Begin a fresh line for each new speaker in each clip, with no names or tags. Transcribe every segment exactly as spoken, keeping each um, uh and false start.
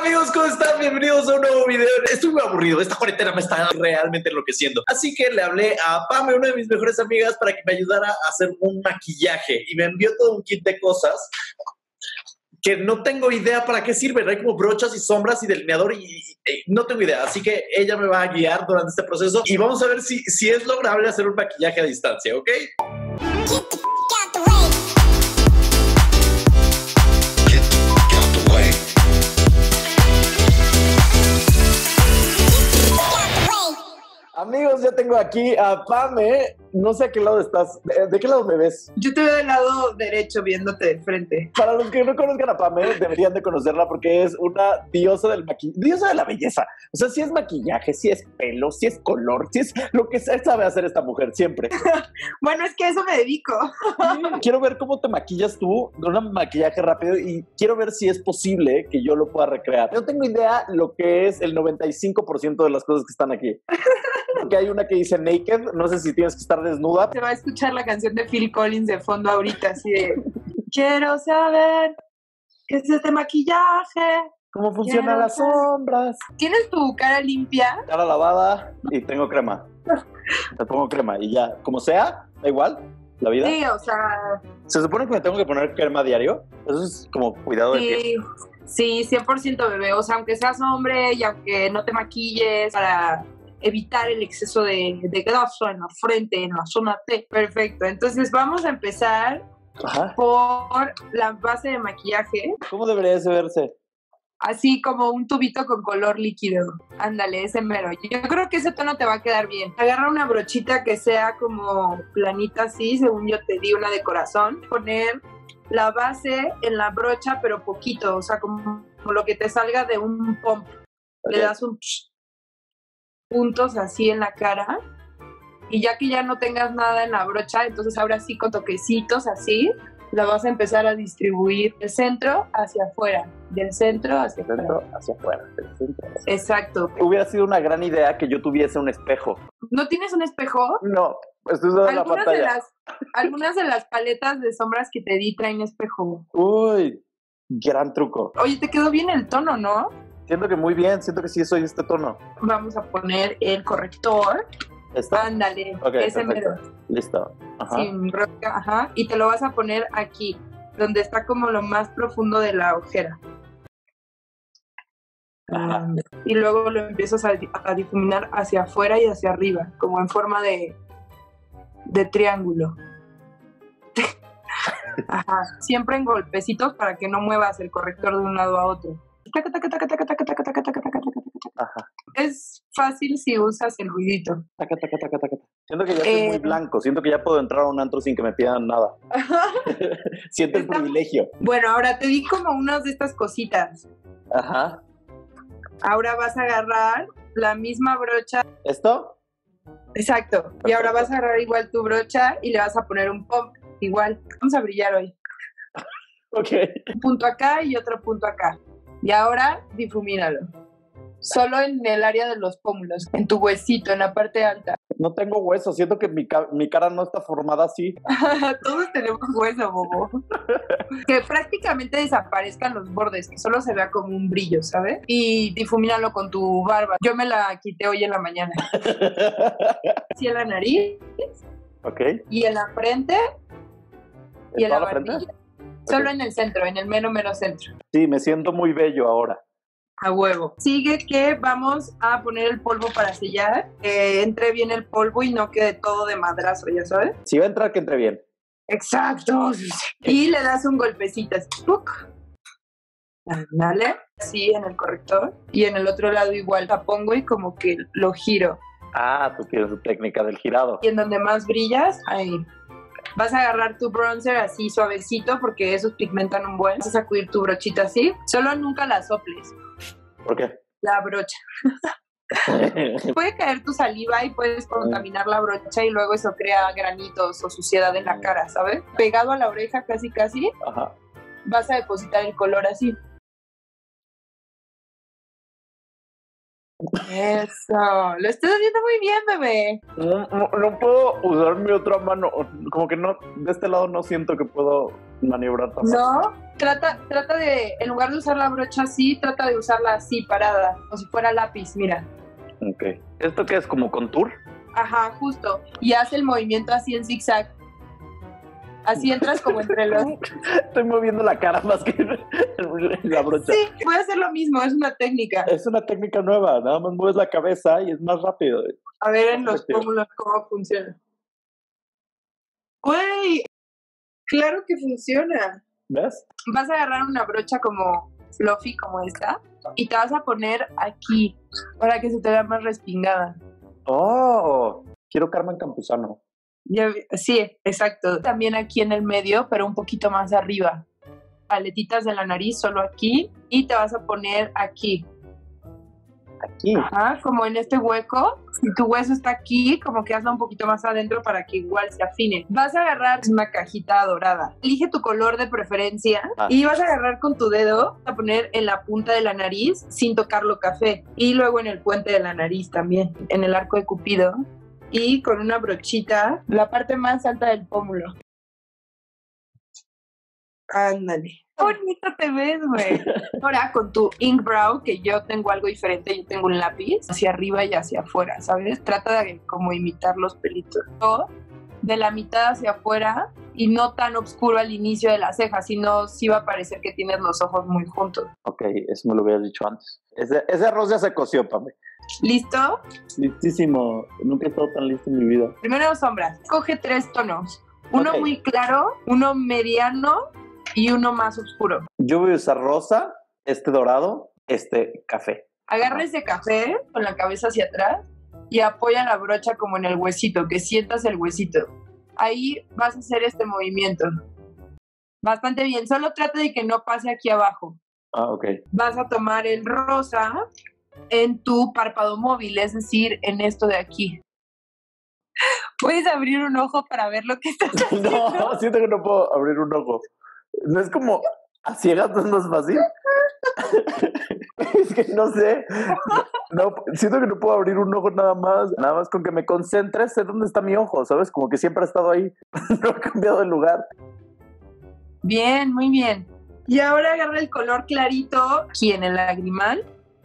Amigos, ¿cómo están? Bienvenidos a un nuevo video. Estoy muy aburrido, esta cuarentena me está realmente enloqueciendo. Así que le hablé a Pame, una de mis mejores amigas, para que me ayudara a hacer un maquillaje. Y me envió todo un kit de cosas que no tengo idea para qué sirven. Hay como brochas y sombras y delineador y, y, y no tengo idea. Así que ella me va a guiar durante este proceso y vamos a ver si, si es lograble hacer un maquillaje a distancia, ¿ok? Amigos, ya tengo aquí a Pame. No sé a qué lado estás. ¿De, de qué lado me ves?
Yo te veo del lado derecho viéndote de frente.
Para los que no conozcan a Pame, deberían de conocerla porque es una diosa del maquillaje, diosa de la belleza. O sea, sí es maquillaje, sí es pelo, sí es color, sí es lo que sabe hacer esta mujer siempre.
Bueno, es que a eso me dedico.
Quiero ver cómo te maquillas tú de un maquillaje rápido y quiero ver si es posible que yo lo pueda recrear. No tengo idea lo que es el noventa y cinco por ciento de las cosas que están aquí. Porque hay una que dice naked, no sé si tienes que estar desnuda.
Se va a escuchar la canción de Phil Collins de fondo ahorita, así de quiero saber qué es este maquillaje.
¿Cómo funcionan las sombras?
¿Tienes tu cara limpia?
Cara lavada y tengo crema. Me pongo crema y ya, como sea, da igual, la vida.
Sí, o sea...
¿Se supone que me tengo que poner crema diario? Eso es como cuidado
sí,
de piel.
Sí, cien por ciento bebé. O sea, aunque seas hombre y aunque no te maquilles para evitar el exceso de, de grasa en la frente, en la zona T. Perfecto. Entonces vamos a empezar Ajá. por la base de maquillaje.
¿Cómo debería de verse?
Así como un tubito con color líquido. Ándale, ese mero. Yo creo que ese tono te va a quedar bien. Agarra una brochita que sea como planita así, según yo te di una de corazón. Poner la base en la brocha, pero poquito. O sea, como, como lo que te salga de un pump. Okay. Le das un... puntos así en la cara y ya que ya no tengas nada en la brocha, entonces ahora sí con toquecitos así la vas a empezar a distribuir del centro hacia afuera, del centro hacia
del centro
afuera.
hacia afuera, del centro hacia
Exacto.
Hubiera sido una gran idea que yo tuviese un espejo.
¿No tienes un espejo?
No, estoy usando la pantalla.
De las, algunas de las paletas de sombras que te di traen espejo.
Uy, gran truco.
Oye, te quedó bien el tono, ¿no?
Siento que muy bien, siento que sí soy este tono.
Vamos a poner el corrector.
¿Está?
Ándale,
okay,
ese mero.
Listo. Ajá.
Sin roca, ajá. Y te lo vas a poner aquí, donde está como lo más profundo de la ojera.
Ajá.
Um, y luego lo empiezas a, a difuminar hacia afuera y hacia arriba, como en forma de, de triángulo. Ajá. Siempre en golpecitos para que no muevas el corrector de un lado a otro. Ajá. Es fácil si usas el ruidito.
Taca, taca, taca, taca. Siento que ya estoy eh, muy blanco, siento que ya puedo entrar a un antro sin que me pidan nada. Siento el Está... privilegio.
Bueno, ahora te di como unas de estas cositas.
Ajá.
Ahora vas a agarrar la misma brocha.
¿Esto?
Exacto. Perfecto. Y ahora vas a agarrar igual tu brocha y le vas a poner un pump igual. Vamos a brillar hoy.
Ok.
Un punto acá y otro punto acá. Y ahora difumínalo. Solo en el área de los pómulos, en tu huesito, en la parte alta.
No tengo hueso, siento que mi, ca- mi cara no está formada así.
Todos tenemos hueso, bobo. Que prácticamente desaparezcan los bordes, que solo se vea como un brillo, ¿sabes? Y difumínalo con tu barba. Yo me la quité hoy en la mañana. Así en la nariz.
Ok.
Y en la frente.
¿En
y en la,
la
barbilla.
frente?
Solo
Okay.
en el centro, en el mero, mero centro.
Sí, me siento muy bello ahora.
A huevo. Sigue que vamos a poner el polvo para sellar, que entre bien el polvo y no quede todo de madrazo, ¿ya sabes?
Si va a entrar, que entre bien.
Exacto. Y le das un golpecito así. ¡Puc! Dale. Sí, en el corrector. Y en el otro lado igual la pongo y como que lo giro.
Ah, tú tienes tu técnica del girado.
Y en donde más brillas, ahí. Vas a agarrar tu bronzer así suavecito porque esos pigmentan un buen. Vas a sacudir tu brochita así. Solo nunca la soples.
¿Por qué?
La brocha. Puede caer tu saliva y puedes contaminar la brocha y luego eso crea granitos o suciedad en la cara, ¿sabes? Pegado a la oreja casi casi.
Ajá.
Vas a depositar el color así. Eso, lo estás haciendo muy bien, bebé.
No, no, no puedo usar mi otra mano. Como que no, de este lado no siento que puedo maniobrar tan
¿No?
fácil.
Trata, trata de, en lugar de usar la brocha así, trata de usarla así, parada, como si fuera lápiz, mira.
Ok. ¿Esto qué es, como contour?
Ajá, justo. Y haz el movimiento así en zigzag. Así entras como entre los...
Estoy moviendo la cara más que la brocha.
Sí, voy a hacer lo mismo, es una técnica.
Es una técnica nueva, nada más mueves la cabeza y es más rápido.
A ver en los pómulos cómo funciona. ¡Güey! Claro que funciona.
¿Ves?
Vas a agarrar una brocha como fluffy, como esta, y te vas a poner aquí, para que se te vea más respingada.
¡Oh! Quiero Carmen Campuzano.
Ya, sí, exacto. También aquí en el medio, pero un poquito más arriba. Paletitas de la nariz, solo aquí, y te vas a poner aquí.
Aquí.
Ajá, como en este hueco. Si tu hueso está aquí, como que hazlo un poquito más adentro para que igual se afine. Vas a agarrar una cajita dorada. Elige tu color de preferencia
ah.
y vas a agarrar con tu dedo, a poner en la punta de la nariz sin tocarlo café. Y luego en el puente de la nariz también, en el arco de Cupido. Y con una brochita, la parte más alta del pómulo. Ándale. Qué bonito te ves, güey. Ahora con tu ink brow, que yo tengo algo diferente, yo tengo un lápiz hacia arriba y hacia afuera, ¿sabes? Trata de como imitar los pelitos. O de la mitad hacia afuera y no tan oscuro al inicio de la ceja, sino sí va a parecer que tienes los ojos muy juntos.
Ok, eso me lo hubieras dicho antes. Ese, ese arroz ya se coció, Pame.
¿Listo?
Listísimo. Nunca he estado tan listo en mi vida.
Primero sombras. Coge tres tonos. Uno
okay.
muy claro, uno mediano y uno más oscuro.
Yo voy a usar rosa, este dorado, este café.
Agarra ese café con la cabeza hacia atrás y apoya la brocha como en el huesito, que sientas el huesito. Ahí vas a hacer este movimiento. Bastante bien, solo trata de que no pase aquí abajo.
Ah, ok.
Vas a tomar el rosa en tu párpado móvil, es decir, en esto de aquí. ¿Puedes abrir un ojo para ver lo que estás haciendo?
No, siento que no puedo abrir un ojo. No es como a ciegas, no es más fácil. Es que no sé. No, siento que no puedo abrir un ojo nada más. Nada más con que me concentre, sé dónde está mi ojo, ¿sabes? Como que siempre ha estado ahí. No he cambiado de lugar.
Bien, muy bien. Y ahora agarra el color clarito aquí en el lagrimal,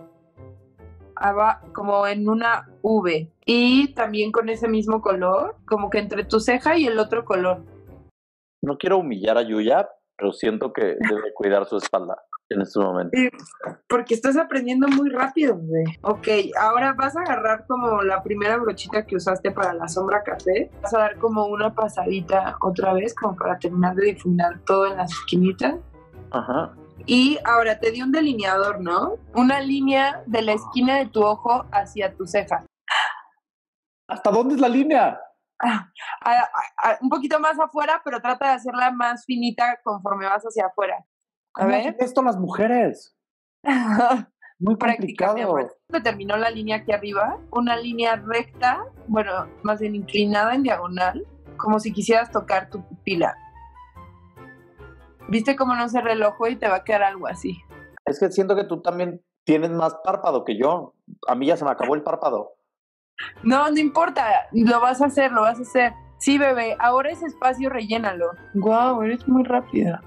como en una V. Y también con ese mismo color, como que entre tu ceja y el otro color.
No quiero humillar a Yuya, pero siento que debe cuidar su espalda en este momento.
Sí, porque estás aprendiendo muy rápido, güey. Ok, ahora vas a agarrar como la primera brochita que usaste para la sombra café. Vas a dar como una pasadita otra vez, como para terminar de difuminar todo en las esquinitas.
Ajá.
Y ahora te di un delineador, ¿no? Una línea de la esquina de tu ojo hacia tu ceja.
¿Hasta dónde es la línea?
Ah, a, a, a, un poquito más afuera, pero trata de hacerla más finita conforme vas hacia afuera. A
¿Cómo
ver.
hacen esto las mujeres? Muy complicado.
Se terminó la línea aquí arriba, una línea recta, bueno, más bien inclinada en diagonal, como si quisieras tocar tu pupila. ¿Viste cómo no cerré el ojo y te va a quedar algo así?
Es que siento que tú también tienes más párpado que yo. A mí ya se me acabó el párpado.
No, no importa, lo vas a hacer, lo vas a hacer. Sí, bebé, ahora ese espacio rellénalo. Guau, eres muy rápida.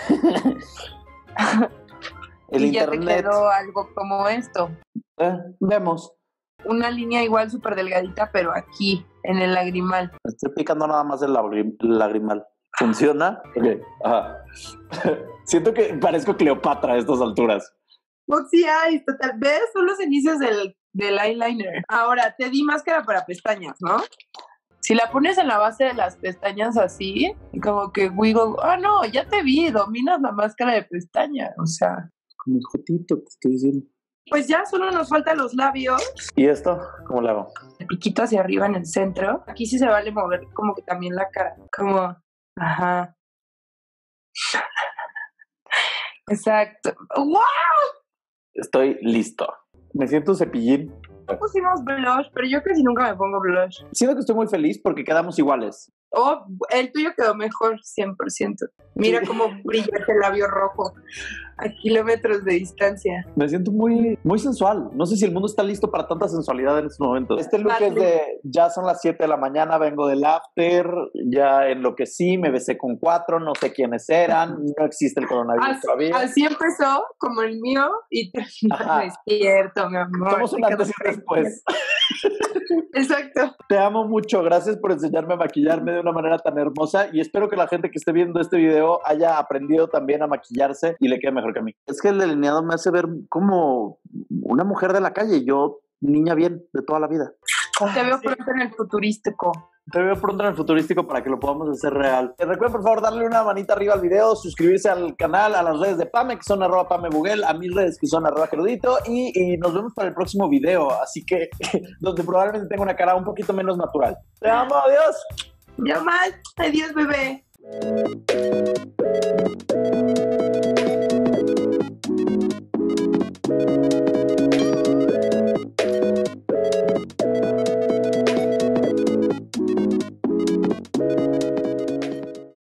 El
y
internet.
Ya te quedó algo como esto.
Eh, vemos.
Una línea igual súper delgadita, pero aquí, en el lagrimal.
Estoy picando nada más el lagrim- lagrimal. ¿Funciona? Ok. Ajá. Siento que parezco Cleopatra a estas alturas.
Foxy Eyes, total. ¿Ves? Son los inicios del, del eyeliner. Ahora, te di máscara para pestañas, ¿no? Si la pones en la base de las pestañas así, como que wiggle, ah, no, ya te vi, dominas la máscara de pestañas, o sea.
Como el jotito te estoy diciendo.
Pues ya solo nos faltan los labios.
¿Y esto? ¿Cómo le hago?
El piquito hacia arriba en el centro. Aquí sí se vale mover como que también la cara. Como, ajá. Exacto. ¡Wow!
Estoy listo. Me siento cepillín.
No pusimos blush, pero yo casi nunca me pongo blush.
Siento que estoy muy feliz porque quedamos iguales.
Oh, el tuyo quedó mejor, cien por ciento. Mira
Sí.
cómo brilla ese labio rojo. a kilómetros de distancia.
Me siento muy, muy sensual. No sé si el mundo está listo para tanta sensualidad en estos momentos. Este look es de, ya son las siete de la mañana, vengo del after, ya enloquecí, me besé con cuatro, no sé quiénes eran, no existe el coronavirus
así,
todavía.
Así empezó, como el mío, y terminó. No es cierto, mi amor.
Somos un antes y un después.
Exacto.
Te amo mucho, gracias por enseñarme a maquillarme de una manera tan hermosa y espero que la gente que esté viendo este video haya aprendido también a maquillarse y le quede mejor que a mí. Es que el delineado me hace ver como una mujer de la calle, yo niña bien de toda la vida.
Te veo pronto en el futurístico.
Te veo pronto en el futurístico para que lo podamos hacer real. Recuerden, por favor, darle una manita arriba al video, suscribirse al canal, a las redes de Pame, que son arroba Pame Google, a mis redes, que son arroba Gerudito, y, y nos vemos para el próximo video, así que donde probablemente tenga una cara un poquito menos natural. Te amo, adiós.
Yo más. Adiós, bebé.